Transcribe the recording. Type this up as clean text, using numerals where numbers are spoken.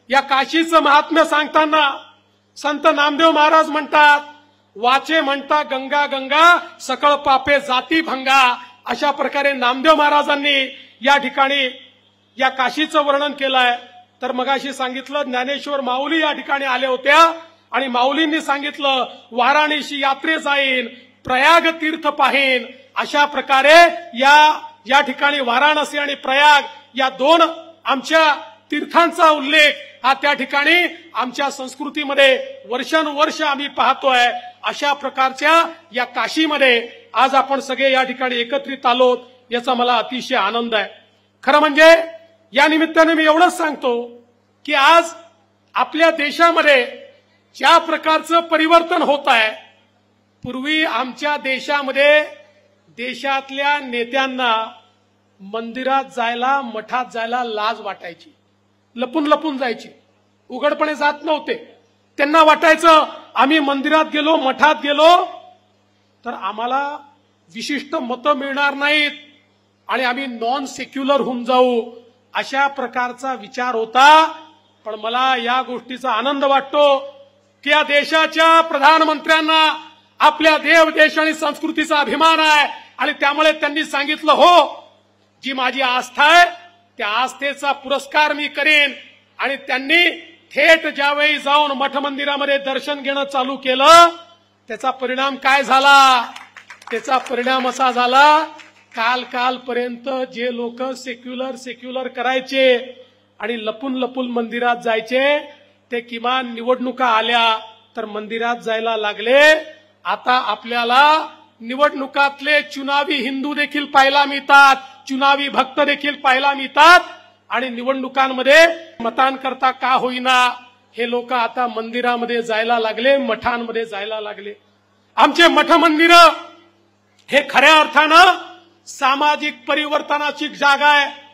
या काशीचं महात्म्य सांगताना संत नामदेव महाराज म्हणतात, वाचे म्हणता गंगा गंगा सकळ पापे जाती भंगा. अशा प्रकारे नामदेव महाराजांनी या ठिकाणी या काशीचं वर्णन केलंय. तर मगाशी सांगितलं ज्ञानेश्वर माऊली या ठिकाणी आले होत्या आणि माऊलींनी सांगितलं वाराणसी यात्रे जाईन, प्रयाग तीर्थ पाहीन. अशा प्रकारे या ठिकाणी वाराणसी आणि प्रयाग या दोन आमच्या तीर्थांचा उल्लेख हा त्या ठिकाणी आमच्या संस्कृतीमध्ये वर्षानुवर्ष आम्ही पाहतोय. अशा प्रकारच्या या काशीमध्ये आज आपण सगळे या ठिकाणी एकत्रित आलोत, याचा मला अतिशय आनंद आहे. खरं म्हणजे या निमित्ताने मी एवढंच सांगतो की आज आपल्या देशामध्ये ज्या प्रकारचं परिवर्तन होत आहे, पूर्वी आमच्या देशामध्ये देशातल्या नेत्यांना मंदिरात जायला, मठात जायला लाज वाटायची, लपून लपून जायची, उघडपणे जात नव्हते. त्यांना वाटायचं आम्ही मंदिरात गेलो, मठात गेलो तर आम्हाला विशिष्ट मतं मिळणार नाहीत आणि आम्ही नॉन सेक्युलर होऊन जाऊ, अशा प्रकारचा विचार होता. पण मला या गोष्टीचा आनंद वाटतो की या देशाच्या प्रधानमंत्र्यांना आपल्या देव, देश आणि संस्कृतीचा अभिमान आहे आणि त्यामुळे त्यांनी सांगितलं हो, जी माझी आस्था आहे त्या आस्थेचा पुरस्कार मी करेन. आणि त्यांनी थेट ज्यावेळी जाऊन मठ मंदिरामध्ये दर्शन घेणं चालू केलं, त्याचा परिणाम काय झाला? त्याचा परिणाम असा झाला, कालपर्यंत जे लोक सेक्युलर करायचे आणि लपून लपून मंदिरात जायचे, ते किमान निवडणुका आल्या तर मंदिरात जायला लागले. आता आपल्याला निवडणुकातले चुनावी हिंदू देखील पाहायला मिळतात, चुनावी भक्त देखील पाहायला मिळतात आणि निवडणुकांमध्ये मतांकरता का होईना हे लोक आता मंदिरामध्ये जायला लागले, मठांमध्ये जायला लागले. आमचे मठ मंदिरं हे खऱ्या अर्थानं सामाजिक परिवर्तनाची जागा आहे.